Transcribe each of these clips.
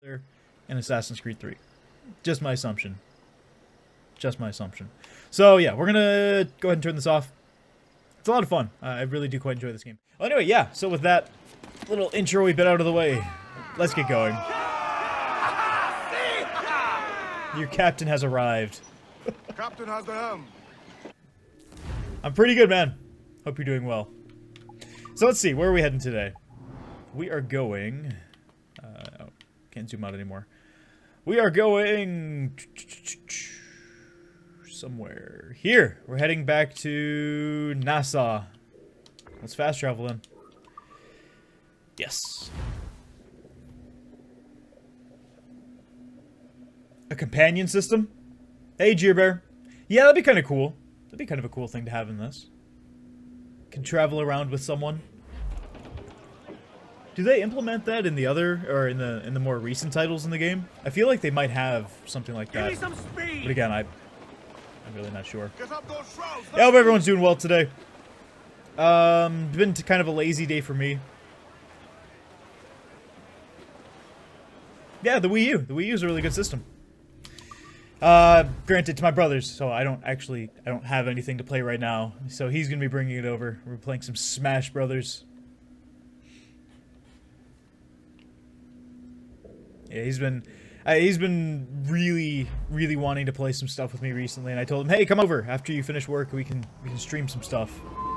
in Assassin's Creed 3. Just my assumption. Just my assumption. So yeah, we're gonna go ahead and turn this off. It's a lot of fun. I really do quite enjoy this game. Well, anyway, yeah, so with that little intro-y bit out of the way, let's get going. Your captain has arrived. Captain has the helm. I'm pretty good, man. Hope you're doing well. So let's see, where are we heading today? We are going... oh, can't zoom out anymore. We are going... somewhere. Here! We're heading back to Nassau. Let's fast travel in. Yes. A companion system? Hey, Jeerbear. Yeah, that'd be kind of cool. That'd be kind of a cool thing to have in this. Can travel around with someone. Do they implement that in the other, or in the more recent titles in the game? I feel like they might have something like that. But again, I'm really not sure. I hope everyone's doing well today. Been kind of a lazy day for me. Yeah, the Wii U. The Wii U is a really good system. Granted, to my brothers, so I don't have anything to play right now. So he's gonna be bringing it over. We're playing some Smash Brothers. Yeah, he's been really wanting to play some stuff with me recently, and I told him, hey, come over after you finish work. We can stream some stuff.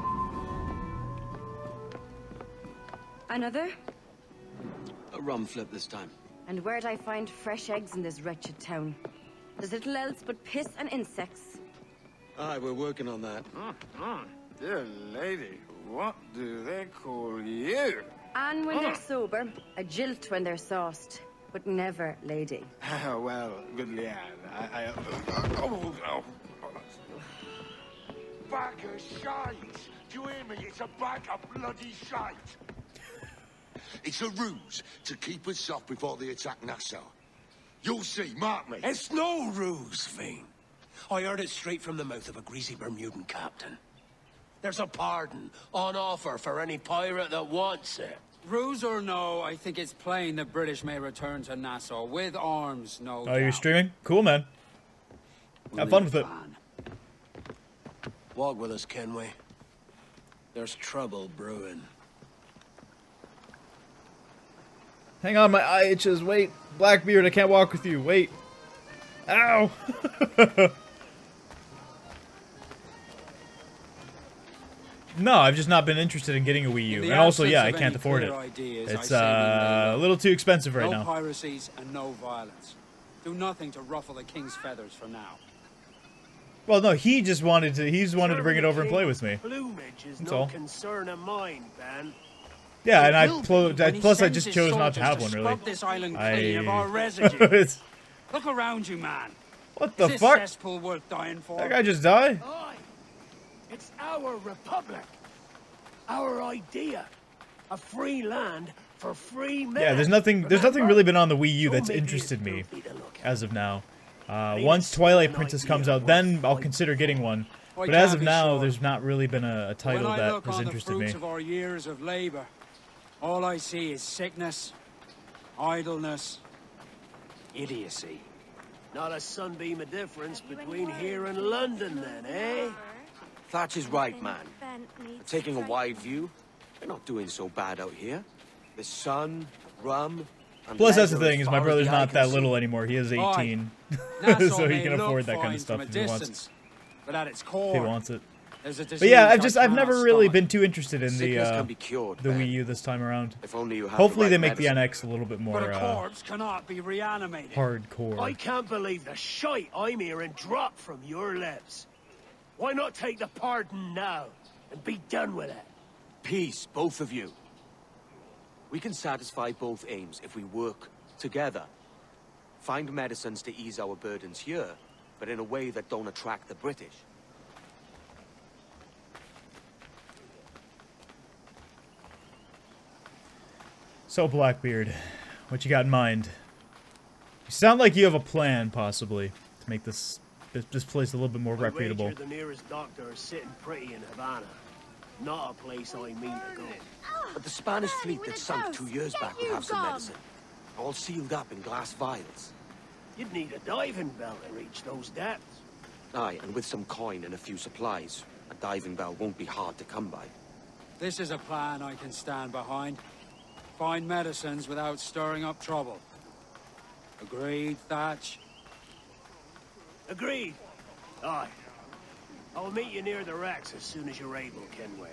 Another? A rum flip this time. And where'd I find fresh eggs in this wretched town? There's little else but piss and insects. Aye, we're working on that. Dear lady, what do they call you? And when they're sober, a jilt when they're sauced, but never lady. Well, good lad. Bag of shite! Do you hear me? It's a bag of bloody shite! It's a ruse to keep us soft before they attack Nassau. You'll see, mark me. It's no ruse, Fiend. I heard it straight from the mouth of a greasy Bermudan captain. There's a pardon on offer for any pirate that wants it. Ruse or no, I think it's plain the British may return to Nassau with arms, no doubt. Oh, you're streaming? Cool, man. Have fun with it. Walk with us, Kenway. There's trouble brewing. Hang on, my eye itches. Wait. Blackbeard, I can't walk with you. Wait. Ow! No, I've just not been interested in getting a Wii U. And also, yeah, I can't afford it. It's a little too expensive right now. No piracies and no violence. Do nothing to ruffle the king's feathers for now. Well, no, he just wanted to bring it over and play with me. Plumage is That's no all. concern of mine, Ben. Yeah, and plus I just chose not to have one, really. This island clean of our residue. Look around you, man. What the Is fuck? this cesspool worth dying for? That guy just died? Aye. It's our republic. Our idea. A free land for free men. Yeah, there's nothing really been on the Wii U that's interested me as of now. Once Twilight Princess comes out, then I'll consider getting one. But as of now, there's not really been a title that has interested me. When I look on the fruits of our years of labor, all I see is sickness, idleness, idiocy. Not a sunbeam of difference between here and London, then, eh? Thatch is right, man. Taking a wide view, we're not doing so bad out here. The sun, rum, and Plus, that's the leisure thing, as is my far as brother's the eye not can that see. little anymore. He is 18. Nassau So he may can look afford that kind fine of stuff from a if he wants. distance, but at its If he core, wants it. there's a But disease yeah, I I've can't never really stomach. been too interested in Sickness can the be cured, Wii Ben. U this time around. If only you have Hopefully the they right make the medicine. NX a little bit But more a corpse cannot be reanimated. I hardcore. can't believe the shite I'm hearing drop from your lips. Why not take the pardon now and be done with it? Peace, both of you. We can satisfy both aims if we work together. Find medicines to ease our burdens here, but in a way that don't attract the British. So, Blackbeard, what you got in mind? You sound like you have a plan, possibly, to make this place a little bit more reputable. I wager the nearest doctor is sitting pretty in Havana. Not a place I mean to go. But the Spanish fleet that sunk 2 years back would have some medicine. all sealed up in glass vials. You'd need a diving bell to reach those depths. Aye, and with some coin and a few supplies, a diving bell won't be hard to come by. This is a plan I can stand behind. Find medicines without stirring up trouble. Agreed, Thatch? Agreed. Aye. I'll meet you near the wrecks as soon as you're able, Kenway.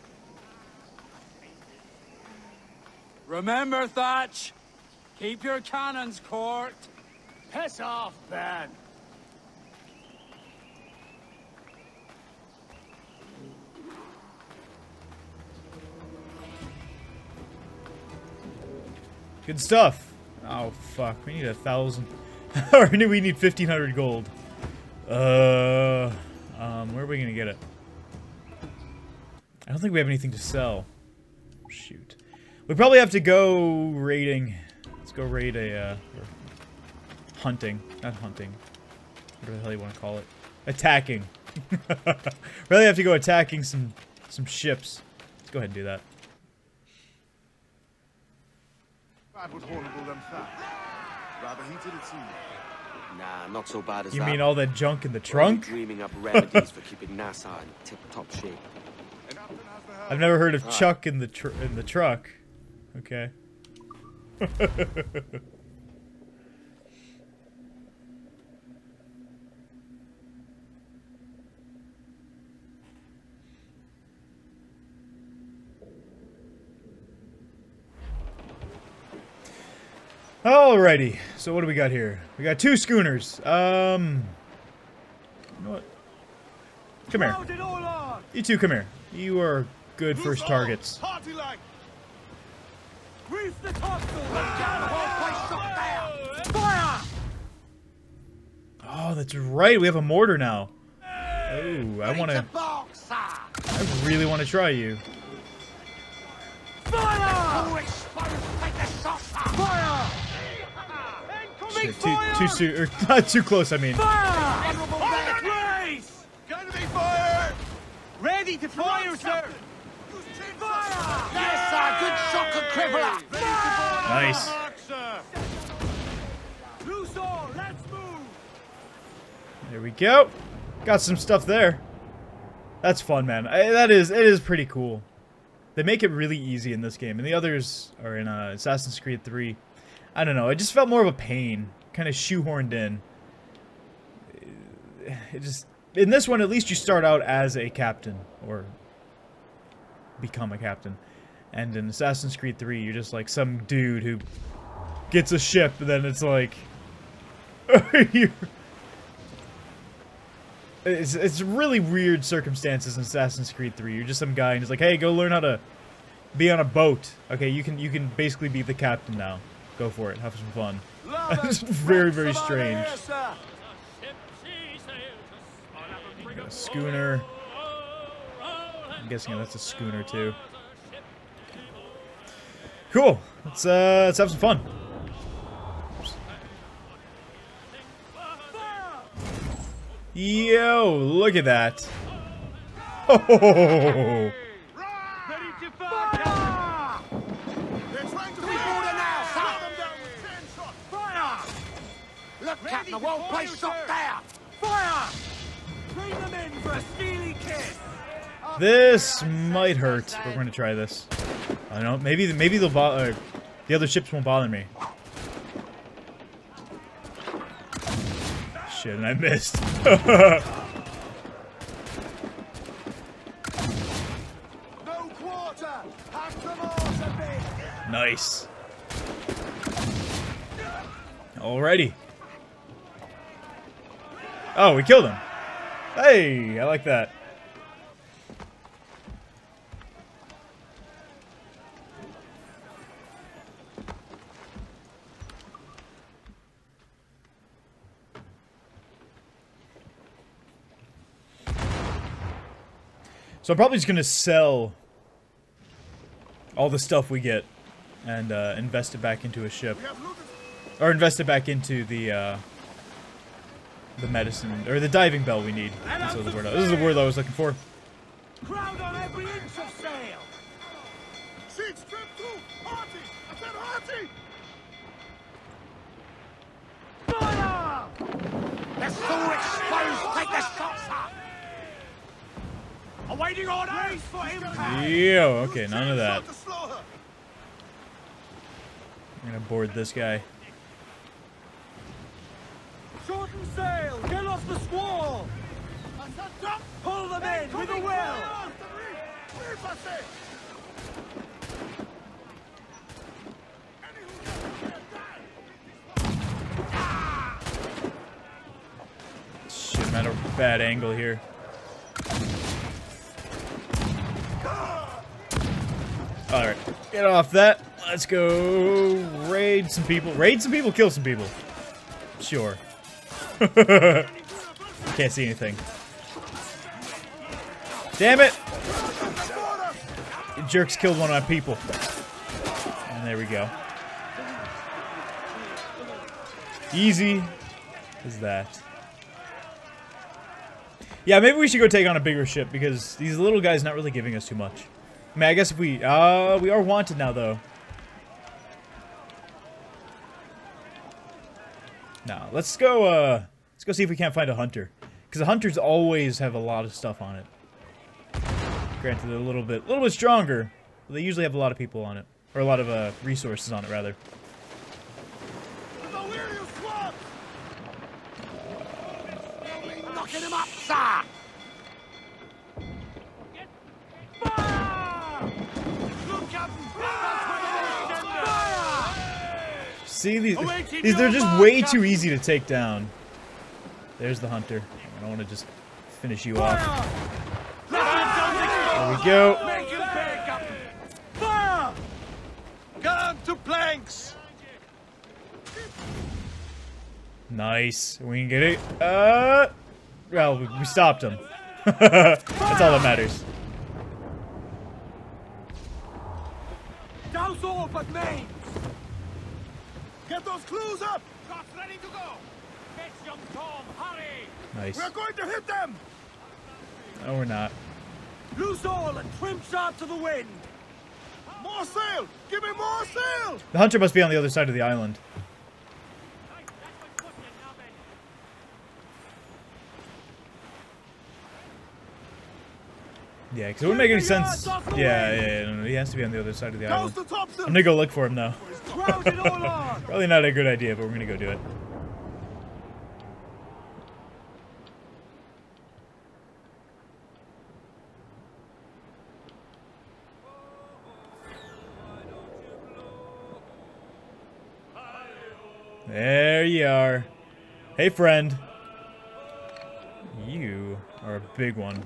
Remember, Thatch! Keep your cannons corked. Piss off, Ben. Good stuff. Oh fuck, we need 1,000. Or we need 1,500 gold. Where are we gonna get it? I don't think we have anything to sell. Shoot. We probably have to go raiding. Let's go raid a, or hunting. Not hunting. Whatever the hell you want to call it. Attacking. Really have to go attacking some ships. Let's go ahead and do that. Rather heated, it seems. Nah, not so bad as You that. mean all that junk in the We're only trunk? dreaming up remedies for keeping Nassau in tip-top shape. I've never heard of Chuck in the truck. Okay. Alrighty, so what do we got here? We got 2 schooners. You know what? Come here. You two, come here. You are good first targets. Oh, that's right. We have a mortar now. Oh, I really want to try you. Shit, too soon, or not too close. I mean. Ready to fire, sir! Yes, sir! Good shot, good crippler! Nice. Loose all, let's move! There we go. Got some stuff there. That's fun, man. It is pretty cool. They make it really easy in this game, and the others are in Assassin's Creed 3. I don't know. It just felt more of a pain, kind of shoehorned in. It just. In this one, at least you start out as a captain, or become a captain. And in Assassin's Creed 3, you're just like some dude who gets a ship, and then it's like... it's really weird circumstances in Assassin's Creed 3. You're just some guy, and he's like, hey, go learn how to be on a boat. Okay, you can basically be the captain now. Go for it. Have some fun. It's very, very strange. A schooner. I'm guessing that's a schooner too. Cool. Let's have some fun. Yo, look at that. Oh. Look, Captain, the whole place shot there! Fire! Bring them in for a steely kiss! This might hurt, but we're gonna try this. I don't know. Maybe they'll bother. The other ships won't bother me. Shit, and I missed. No quarter! Have some more, big! Nice. Alrighty. Oh, we killed him. Hey, I like that. So I'm probably just gonna sell all the stuff we get and invest it back into a ship, or invest it back into the medicine or the diving bell we need. This is the word I was looking for. Crowd on every inch of sail! Sheets trim too! Hearty! I said hearty! The sewer exposed! Take the shots up! Awaiting orders for impact! Yo, okay, none of that. I'm gonna board this guy. Shorten sail! Get off the squall! Pull them in with a will! Shit, I'm at a bad angle here. Alright, get off that. Let's go raid some people. Raid some people, kill some people. Sure. Can't see anything. Damn it! You jerks killed one of my people. And there we go. Easy as that. Yeah, maybe we should go take on a bigger ship because these little guys not really giving us too much. I mean, I guess if we are wanted now though. Now, let's go see if we can't find a hunter. Because the hunters always have a lot of stuff on it. Granted, they're a little bit stronger, but they usually have a lot of people on it. Or a lot of resources on it, rather. Knocking him up, sir! See, these they're just way too easy to take down. There's the hunter. I don't want to just finish you off. There we go. Fire! Gun to planks! Nice. We can get it. Well, we stopped him. That's all that matters. Douse all but mains! Get those clues up! Shots ready to go! Fetch young Tom, hurry! Nice. We're going to hit them! No, we're not. Loose all and trim sharp to the wind! More sail! Give me more sail! The hunter must be on the other side of the island. Yeah, because it wouldn't make any sense. Yeah, no, he has to be on the other side of the island. I'm gonna go look for him now. Probably not a good idea, but we're gonna go do it. There you are. Hey, friend. You are a big one.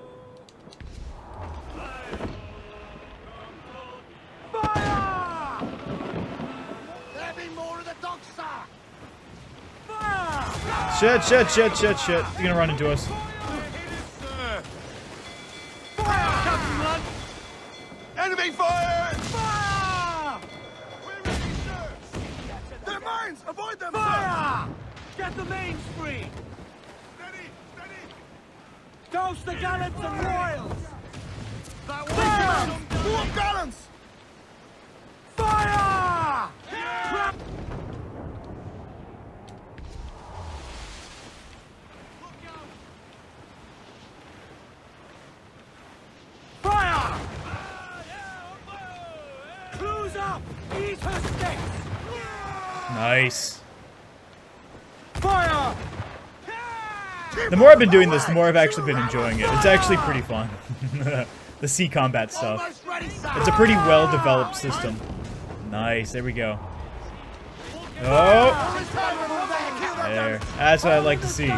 Shit. You're gonna run into us. Enemy fire! Fire! We're ready, sir! They're mines! Avoid them, Fire! Get the mains free! Steady! Douse the gallants and royals! Fire! More gallants! Fire! Trap! Fire! Clues up! Ease her stakes! Nice. Fire! The more I've been doing this, the more I've actually been enjoying it. It's actually pretty fun. The sea combat stuff. It's a pretty well-developed system. Nice, there we go. Oh! There. That's what I like to see. Clue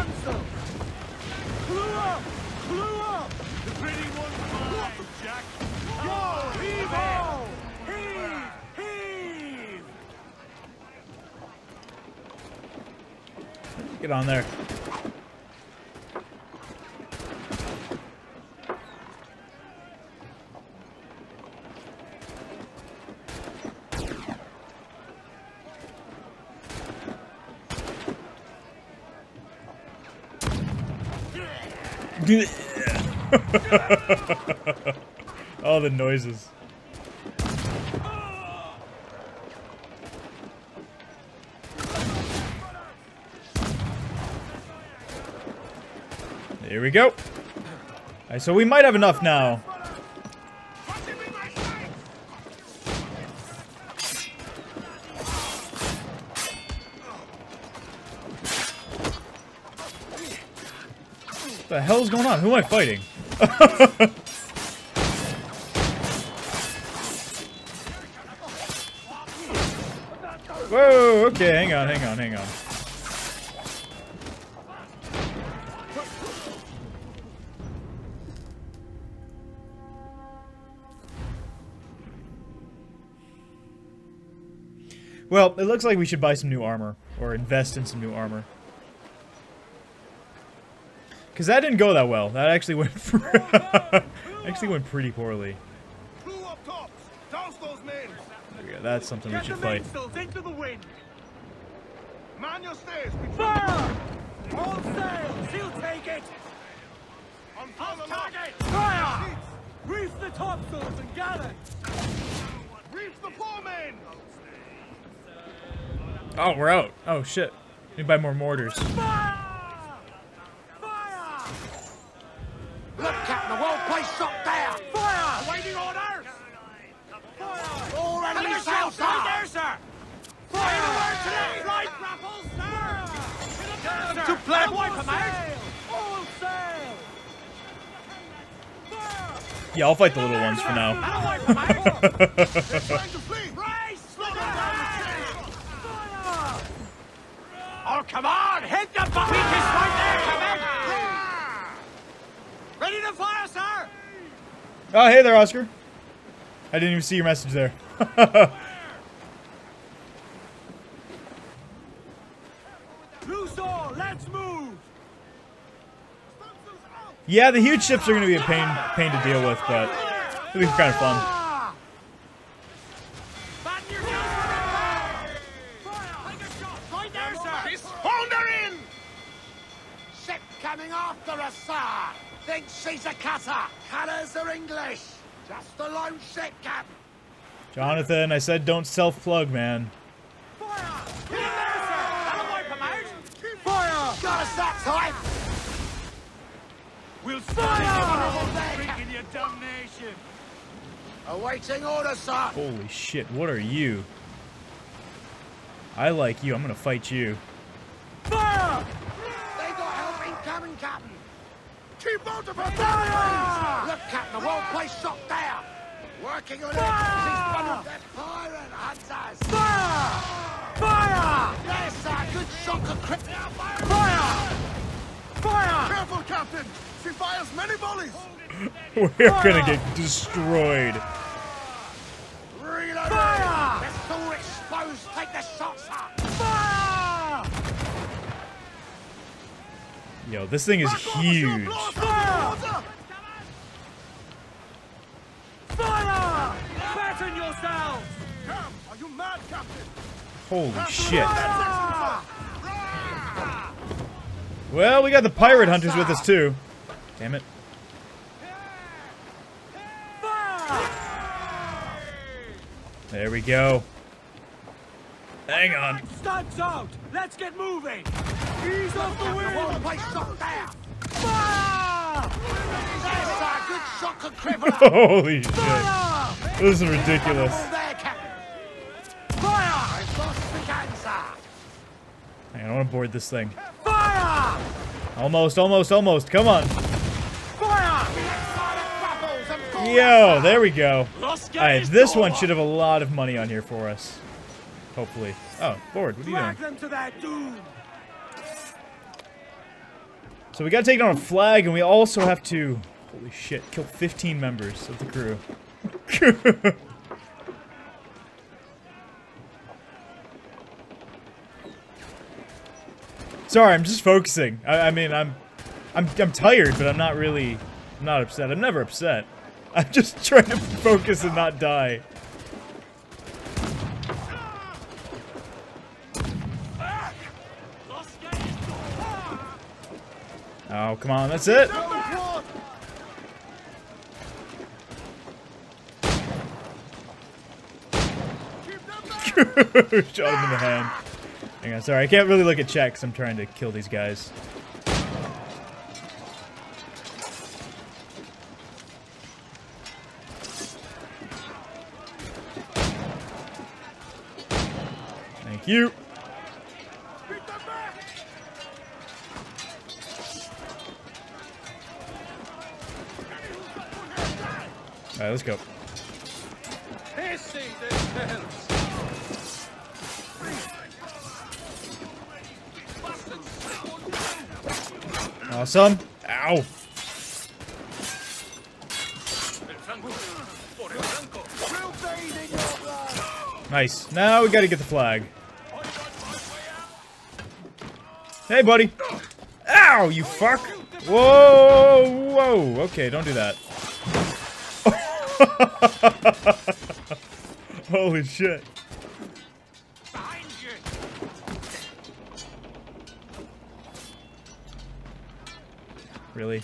up! Clue up! The pretty one's mine, Jack! Go! Heave ho! Heave! Get on there. All the noises. There we go. Alright, so we might have enough now. What the hell's going on? Who am I fighting? Whoa, okay, hang on. Well, it looks like we should buy some new armor, or invest in some new armor. Because that didn't go that well. That actually went pretty poorly. Yeah, that's something we should fight. Into the wind. Man your stairs. Fire! All sails. He'll take it. On target. Fire! Reef the topsails and gallants. Reef the foremen. Oh, we're out. Oh shit. Need to buy more mortars. Fire! Fire! Look, Captain, the whole place shot down! Fire! Awaiting orders! Fire! All enemy sails, sir! Right there, sir! Fire! Word to them! Flight grapples, sir! To plan! Wipe them out! All sail! Fire! Yeah, I'll fight the little ones for now. That'll wipe them out! They're trying to flee! Brace! Slow down! Fire! Oh, come on! Hit the button! Weakest right there, come in! Ready to fire, sir! Oh, hey there, Oscar. I didn't even see your message there. Loose all, let's move! Yeah, the huge ships are going to be a pain to deal with, but it'll be kind of fun. Batten your guns! Take a shot! Right there, sir! Hold her in! Ship coming after us, sir! Thinks she's a cutter! Cutters are English! Just a lone ship, Captain! Jonathan, I said don't self-plug, man. Fire! Hit him there, sir! That'll wipe him out! Fire! Got us that time! We'll Fire! Drinking your damnation! Awaiting orders, sir! Holy shit, what are you? I like you, I'm gonna fight you. Fire! They got help incoming, Captain! Keep out of her! Fire! Look, Captain, the whole place shot down! Working on it! She's one of their pirate hunters! Fire! Fire! Yes, sir! Good shot of crit! Fire! Fire! Careful, Captain! She fires many volleys! We're gonna get destroyed. Reload! Fire! Let's all exposed! Take the shots, sir! Fire! Yo, this thing is huge. Fire! Fire! Batten yourselves! Come! Are you mad, Captain? Holy shit. Fire! Well, we got the pirate hunters with us too. Damn it. Fire! There we go. Hang on. Stunts out! Let's get moving! Ease off the The whole wind! place shot down! Fire! Yes, sir! Good shot of criminal! Holy shit. Fire! This is ridiculous. All there, Captain! Fire! I've lost the gun, sir! Hang on, I want to board this thing. Fire! Almost. Come on. Fire! Yo, there we go. Lost Alright, this one should have a lot of money on here for us. Hopefully. Oh, board, what are you Drag doing? them to their doom! So we gotta take down a flag, and we also have to, holy shit, kill 15 members of the crew. Sorry, I'm just focusing. I mean, I'm tired, but I'm not upset. I'm never upset. I'm just trying to focus and not die. Oh, come on, that's it. Shot him in the hand. Hang on, sorry, I can't really look at chat because I'm trying to kill these guys. you. Alright, let's go. Awesome. Ow. Nice. Now we gotta get the flag. Hey, buddy. Ow, you fuck. Whoa, whoa. Okay, don't do that. Holy shit. Really?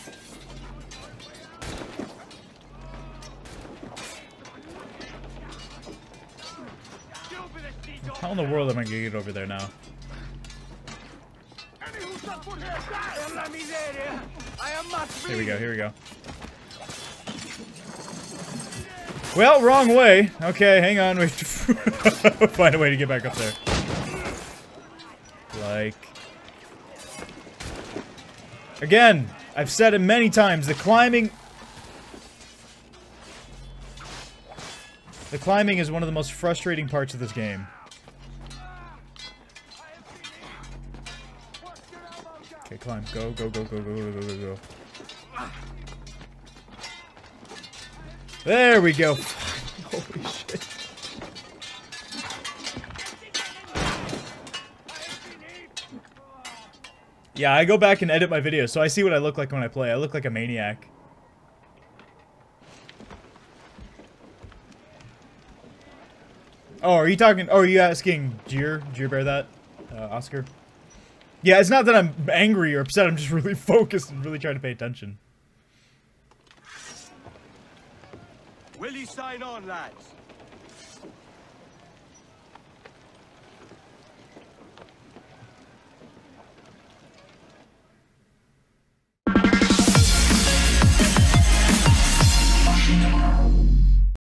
How in the world am I gonna get over there now? Here we go, here we go. Well, wrong way. Okay, hang on. We have to find a way to get back up there. Like... Again, I've said it many times, the climbing is one of the most frustrating parts of this game. Okay, climb. Go, go, go, go, go, go, go, go. There we go. Holy shit. Yeah, I go back and edit my videos, so I see what I look like when I play. I look like a maniac. Oh, are you talking... Oh, are you asking Jeer Bear that? Oscar? Yeah, it's not that I'm angry or upset, I'm just really focused and really trying to pay attention. Will you sign on, lads?